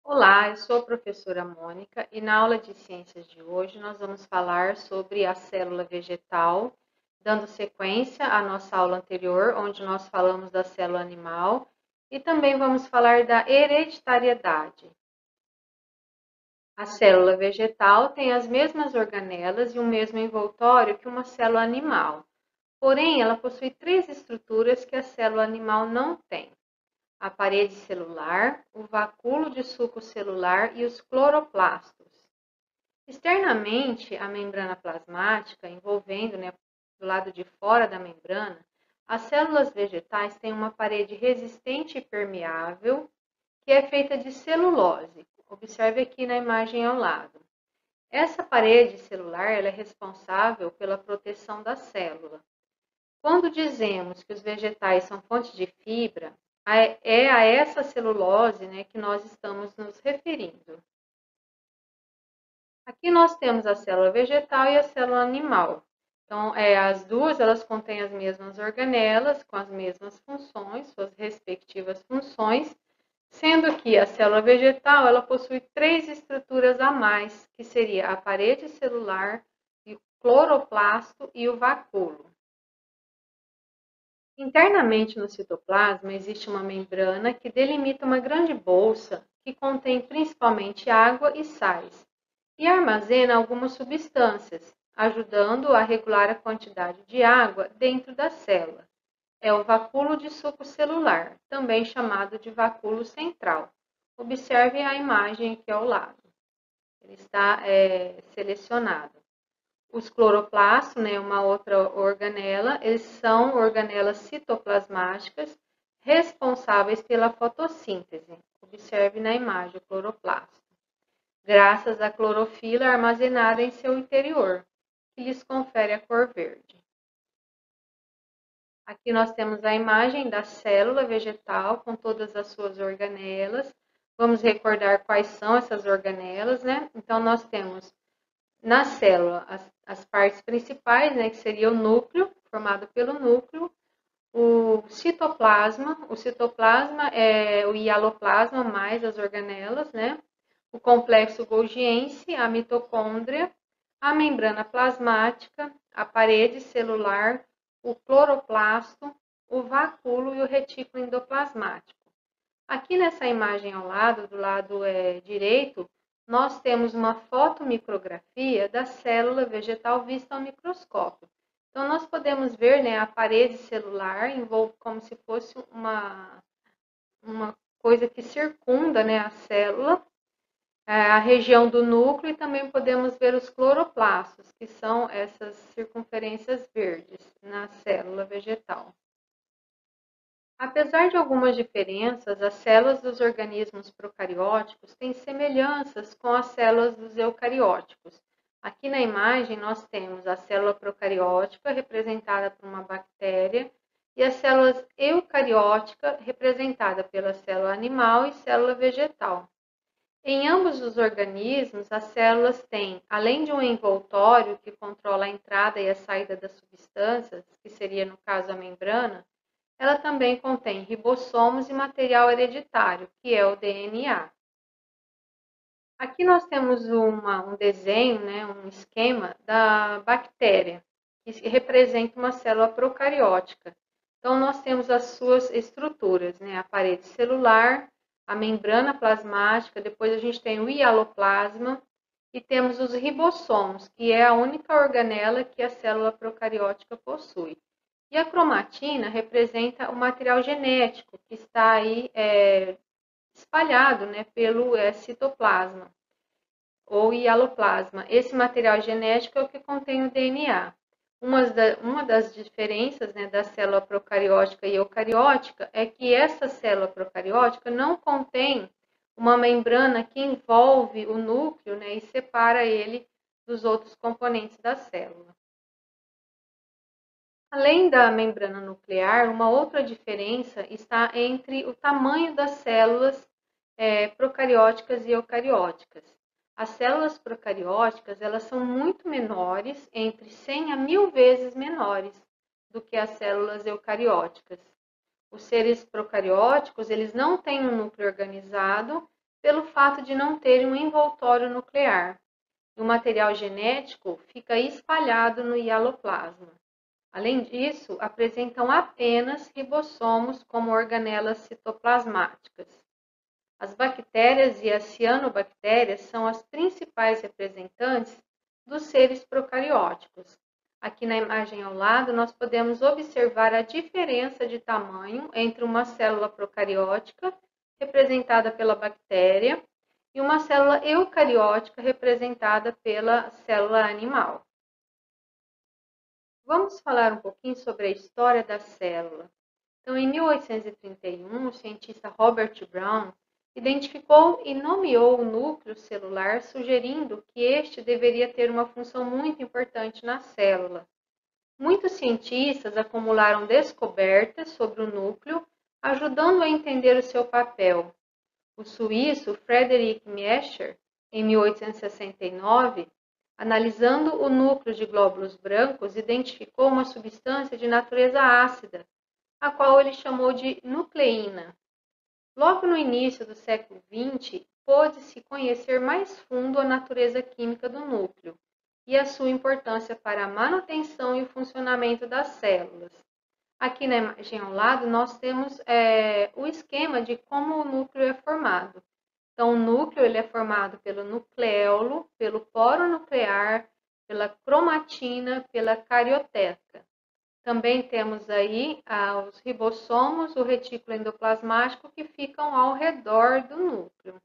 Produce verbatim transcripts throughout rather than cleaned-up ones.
Olá, eu sou a professora Mônica e na aula de ciências de hoje nós vamos falar sobre a célula vegetal, dando sequência à nossa aula anterior, onde nós falamos da célula animal, e também vamos falar da hereditariedade. A célula vegetal tem as mesmas organelas e o mesmo envoltório que uma célula animal, porém ela possui três estruturas que a célula animal não tem: a parede celular, o vacúolo de suco celular e os cloroplastos. Externamente, a membrana plasmática, envolvendo, né, do lado de fora da membrana, as células vegetais têm uma parede resistente e permeável, que é feita de celulose. Observe aqui na imagem ao lado. Essa parede celular ela é responsável pela proteção da célula. Quando dizemos que os vegetais são fontes de fibra, é a essa celulose, né, que nós estamos nos referindo. Aqui nós temos a célula vegetal e a célula animal. Então, é, as duas elas contêm as mesmas organelas, com as mesmas funções, suas respectivas funções, sendo que a célula vegetal ela possui três estruturas a mais, que seria a parede celular, o cloroplasto e o vacúolo. Internamente no citoplasma existe uma membrana que delimita uma grande bolsa que contém principalmente água e sais e armazena algumas substâncias, ajudando a regular a quantidade de água dentro da célula. É o vacúolo de suco celular, também chamado de vacúolo central. Observe a imagem aqui ao lado. Ele está é, selecionado. Os cloroplastos, né, uma outra organela, eles são organelas citoplasmáticas responsáveis pela fotossíntese. Observe na imagem o cloroplasto. Graças à clorofila armazenada em seu interior, que lhes confere a cor verde. Aqui nós temos a imagem da célula vegetal com todas as suas organelas. Vamos recordar quais são essas organelas, né? Então, nós temos na célula as, as partes principais, né, que seria o núcleo, formado pelo núcleo, o citoplasma, o citoplasma é o hialoplasma mais as organelas, né? O complexo golgiense, a mitocôndria, a membrana plasmática, a parede celular, o cloroplasto, o vacúolo e o retículo endoplasmático. Aqui nessa imagem ao lado, do lado é, direito, nós temos uma fotomicrografia da célula vegetal vista ao microscópio. Então, nós podemos ver, né, a parede celular envolve como se fosse uma, uma coisa que circunda, né, a célula, a região do núcleo, e também podemos ver os cloroplastos, que são essas circunferências verdes na célula vegetal. Apesar de algumas diferenças, as células dos organismos procarióticos têm semelhanças com as células dos eucarióticos. Aqui na imagem nós temos a célula procariótica, representada por uma bactéria, e as células eucarióticas, representada pela célula animal e célula vegetal. Em ambos os organismos, as células têm, além de um envoltório que controla a entrada e a saída das substâncias, que seria no caso a membrana, ela também contém ribossomos e material hereditário, que é o D N A. Aqui nós temos uma, um desenho, né, um esquema da bactéria, que representa uma célula procariótica. Então, nós temos as suas estruturas, né, a parede celular, a membrana plasmática, depois a gente tem o hialoplasma e temos os ribossomos, que é a única organela que a célula procariótica possui. E a cromatina representa o material genético que está aí é, espalhado, né, pelo é, citoplasma ou hialoplasma. Esse material genético é o que contém o D N A. Uma, da, uma das diferenças, né, da célula procariótica e eucariótica é que essa célula procariótica não contém uma membrana que envolve o núcleo, né, e separa ele dos outros componentes da célula. Além da membrana nuclear, uma outra diferença está entre o tamanho das células é, procarióticas e eucarióticas. As células procarióticas elas são muito menores, entre cem a mil vezes menores do que as células eucarióticas. Os seres procarióticos eles não têm um núcleo organizado, pelo fato de não ter um envoltório nuclear. E o material genético fica espalhado no hialoplasma. Além disso, apresentam apenas ribossomos como organelas citoplasmáticas. As bactérias e as cianobactérias são as principais representantes dos seres procarióticos. Aqui na imagem ao lado, nós podemos observar a diferença de tamanho entre uma célula procariótica, representada pela bactéria, e uma célula eucariótica, representada pela célula animal. Vamos falar um pouquinho sobre a história da célula. Então, em mil oitocentos e trinta e um, o cientista Robert Brown identificou e nomeou o núcleo celular, sugerindo que este deveria ter uma função muito importante na célula. Muitos cientistas acumularam descobertas sobre o núcleo, ajudando a entender o seu papel. O suíço Friedrich Miescher, em mil oitocentos e sessenta e nove, analisando o núcleo de glóbulos brancos, identificou uma substância de natureza ácida, a qual ele chamou de nucleína. Logo no início do século vinte, pôde-se conhecer mais fundo a natureza química do núcleo e a sua importância para a manutenção e o funcionamento das células. Aqui na imagem ao lado, nós temos é, o esquema de como o núcleo é formado. Então, o núcleo ele é formado pelo nucleolo, pelo poro nuclear, pela cromatina, pela carioteca. Também temos aí ah, os ribossomos, o retículo endoplasmático, que ficam ao redor do núcleo.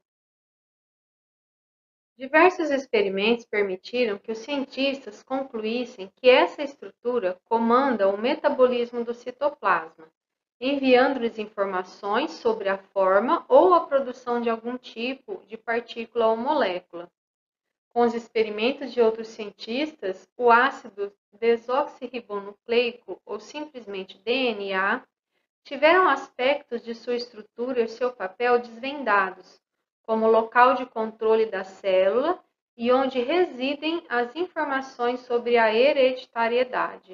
Diversos experimentos permitiram que os cientistas concluíssem que essa estrutura comanda o metabolismo do citoplasma, enviando-lhes informações sobre a forma ou a produção de algum tipo de partícula ou molécula. Com os experimentos de outros cientistas, o ácido desoxirribonucleico, ou simplesmente D N A, tiveram aspectos de sua estrutura e seu papel desvendados, como local de controle da célula e onde residem as informações sobre a hereditariedade.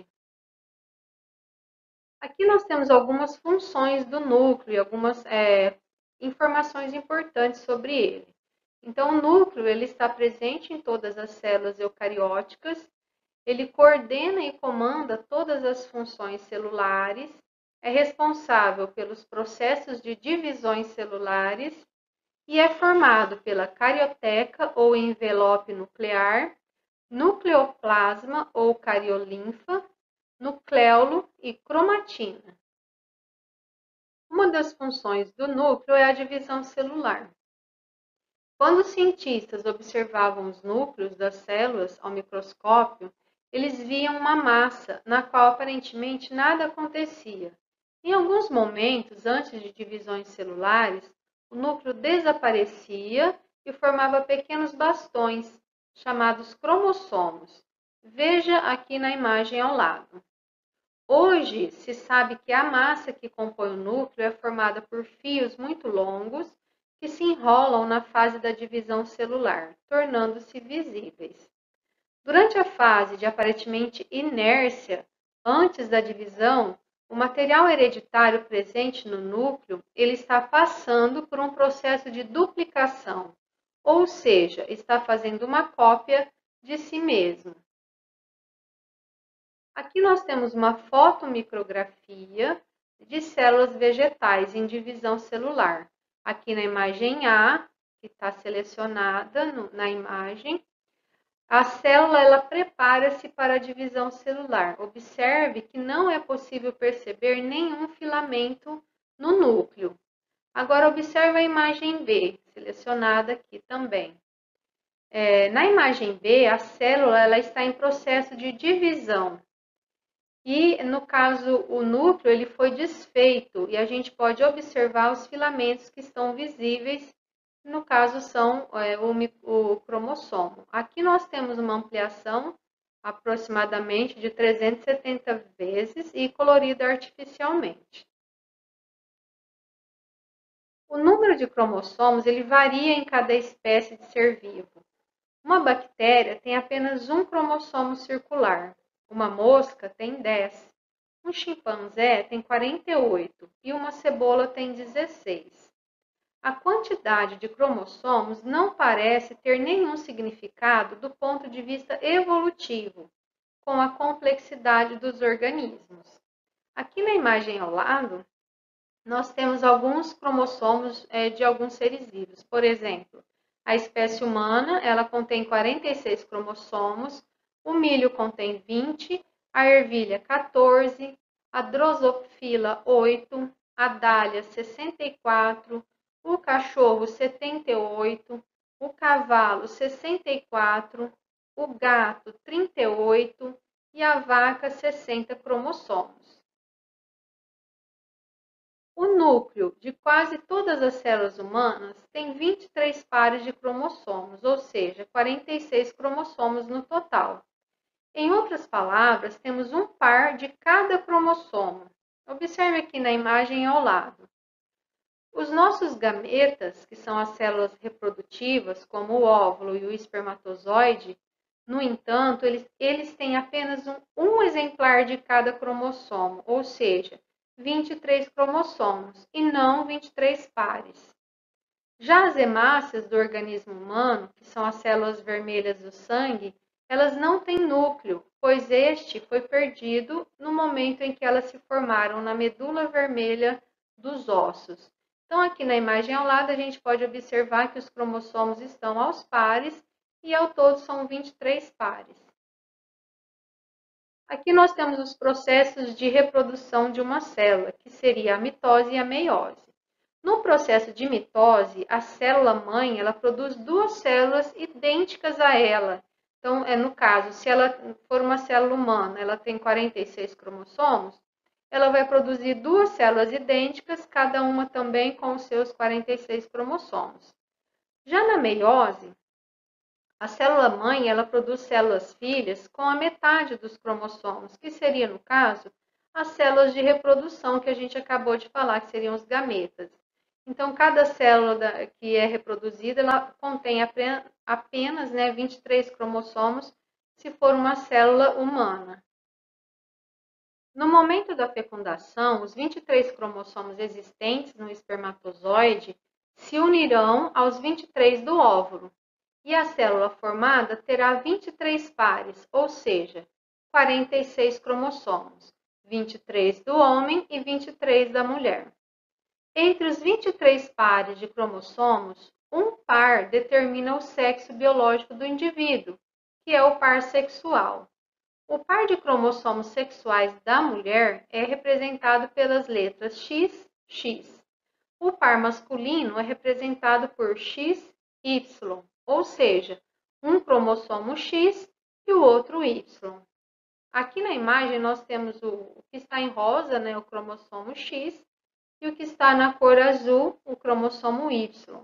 Aqui nós temos algumas funções do núcleo e algumas é, informações importantes sobre ele. Então, o núcleo ele está presente em todas as células eucarióticas, ele coordena e comanda todas as funções celulares, é responsável pelos processos de divisões celulares e é formado pela carioteca ou envelope nuclear, nucleoplasma ou cariolinfa, nucleolo e cromatina. Uma das funções do núcleo é a divisão celular. Quando os cientistas observavam os núcleos das células ao microscópio, eles viam uma massa na qual aparentemente nada acontecia. Em alguns momentos, antes de divisões celulares, o núcleo desaparecia e formava pequenos bastões, chamados cromossomos. Veja aqui na imagem ao lado. Hoje, se sabe que a massa que compõe o núcleo é formada por fios muito longos que se enrolam na fase da divisão celular, tornando-se visíveis. Durante a fase de aparentemente inércia, antes da divisão, o material hereditário presente no núcleo ele está passando por um processo de duplicação, ou seja, está fazendo uma cópia de si mesmo. Aqui nós temos uma fotomicrografia de células vegetais em divisão celular. Aqui na imagem A, que está selecionada no, na imagem, a célula ela prepara-se para a divisão celular. Observe que não é possível perceber nenhum filamento no núcleo. Agora observe a imagem B, selecionada aqui também. É, na imagem B, a célula ela está em processo de divisão. E, no caso, o núcleo ele foi desfeito e a gente pode observar os filamentos que estão visíveis, no caso são é, o, o cromossomo. Aqui nós temos uma ampliação aproximadamente de trezentas e setenta vezes e colorida artificialmente. O número de cromossomos ele varia em cada espécie de ser vivo. Uma bactéria tem apenas um cromossomo circular. Uma mosca tem dez, um chimpanzé tem quarenta e oito e uma cebola tem dezesseis. a quantidade de cromossomos não parece ter nenhum significado do ponto de vista evolutivo, com a complexidade dos organismos. Aqui na imagem ao lado, nós temos alguns cromossomos é, de alguns seres vivos. Por exemplo, a espécie humana, ela contém quarenta e seis cromossomos, o milho contém vinte, a ervilha quatorze, a drosofila oito, a dália sessenta e quatro, o cachorro setenta e oito, o cavalo sessenta e quatro, o gato trinta e oito e a vaca sessenta cromossomos. O núcleo de quase todas as células humanas tem vinte e três pares de cromossomos, ou seja, quarenta e seis cromossomos no total. Em outras palavras, temos um par de cada cromossomo. Observe aqui na imagem ao lado. Os nossos gametas, que são as células reprodutivas, como o óvulo e o espermatozoide, no entanto, eles, eles têm apenas um, um exemplar de cada cromossomo, ou seja, vinte e três cromossomos, e não vinte e três pares. Já as hemácias do organismo humano, que são as células vermelhas do sangue, elas não têm núcleo, pois este foi perdido no momento em que elas se formaram na medula vermelha dos ossos. Então, aqui na imagem ao lado, a gente pode observar que os cromossomos estão aos pares e ao todo são vinte e três pares. Aqui nós temos os processos de reprodução de uma célula, que seria a mitose e a meiose. No processo de mitose, a célula-mãe ela produz duas células idênticas a ela. Então, é no caso, se ela for uma célula humana, ela tem quarenta e seis cromossomos, ela vai produzir duas células idênticas, cada uma também com os seus quarenta e seis cromossomos. Já na meiose, a célula-mãe ela produz células filhas com a metade dos cromossomos, que seria, no caso, as células de reprodução que a gente acabou de falar, que seriam os gametas. Então, cada célula que é reproduzida, ela contém apenas né, vinte e três cromossomos, se for uma célula humana. No momento da fecundação, os vinte e três cromossomos existentes no espermatozoide se unirão aos vinte e três do óvulo, e a célula formada terá vinte e três pares, ou seja, quarenta e seis cromossomos, vinte e três do homem e vinte e três da mulher. Entre os vinte e três pares de cromossomos, um par determina o sexo biológico do indivíduo, que é o par sexual. O par de cromossomos sexuais da mulher é representado pelas letras X, X. O par masculino é representado por X, Y, ou seja, um cromossomo X e o outro Y. Aqui na imagem nós temos o, o que está em rosa, né, o cromossomo X, e o que está na cor azul, o cromossomo Y.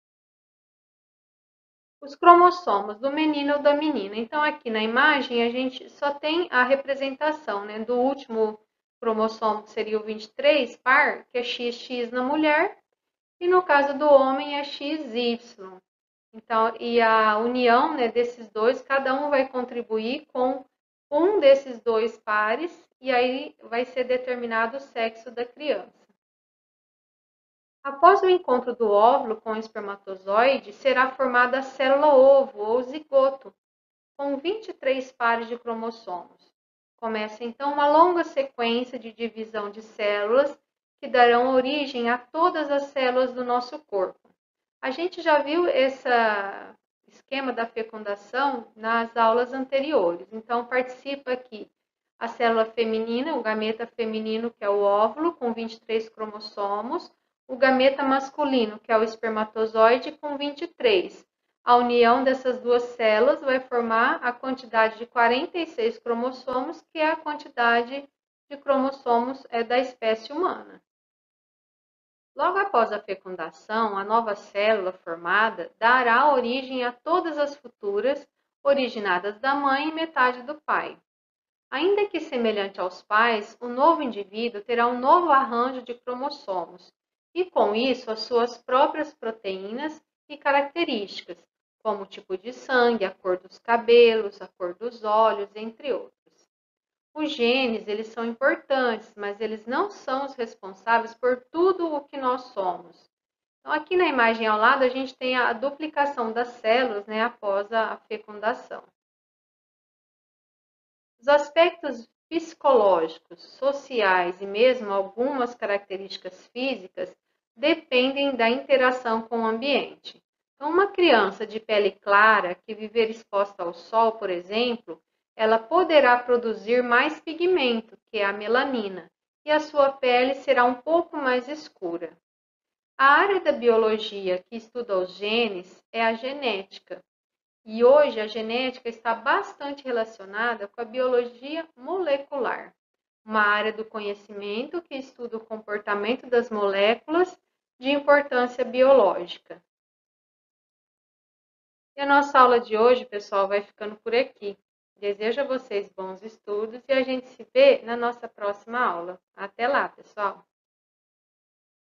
Os cromossomos do menino ou da menina. Então, aqui na imagem, a gente só tem a representação né, do último cromossomo, que seria o vinte e três par, que é X X na mulher, e no caso do homem é X Y. Então, e a união né, desses dois, cada um vai contribuir com um desses dois pares, e aí vai ser determinado o sexo da criança. Após o encontro do óvulo com o espermatozoide, será formada a célula-ovo ou zigoto, com vinte e três pares de cromossomos. Começa então uma longa sequência de divisão de células que darão origem a todas as células do nosso corpo. A gente já viu esse esquema da fecundação nas aulas anteriores, então participa aqui a célula feminina, o gameta feminino, que é o óvulo, com vinte e três cromossomos, o gameta masculino, que é o espermatozoide, com vinte e três. A união dessas duas células vai formar a quantidade de quarenta e seis cromossomos, que é a quantidade de cromossomos da espécie humana. Logo após a fecundação, a nova célula formada dará origem a todas as futuras, originadas da mãe e metade do pai. Ainda que semelhante aos pais, o novo indivíduo terá um novo arranjo de cromossomos, e com isso as suas próprias proteínas e características, como o tipo de sangue, a cor dos cabelos, a cor dos olhos, entre outros. Os genes, eles são importantes, mas eles não são os responsáveis por tudo o que nós somos. Então, aqui na imagem ao lado, a gente tem a duplicação das células, né, após a fecundação. Os aspectos psicológicos, sociais e mesmo algumas características físicas dependem da interação com o ambiente. Então, uma criança de pele clara que viver exposta ao sol, por exemplo, ela poderá produzir mais pigmento, que é a melanina, e a sua pele será um pouco mais escura. A área da biologia que estuda os genes é a genética. E hoje a genética está bastante relacionada com a biologia molecular, uma área do conhecimento que estuda o comportamento das moléculas de importância biológica. E a nossa aula de hoje, pessoal, vai ficando por aqui. Desejo a vocês bons estudos e a gente se vê na nossa próxima aula. Até lá, pessoal!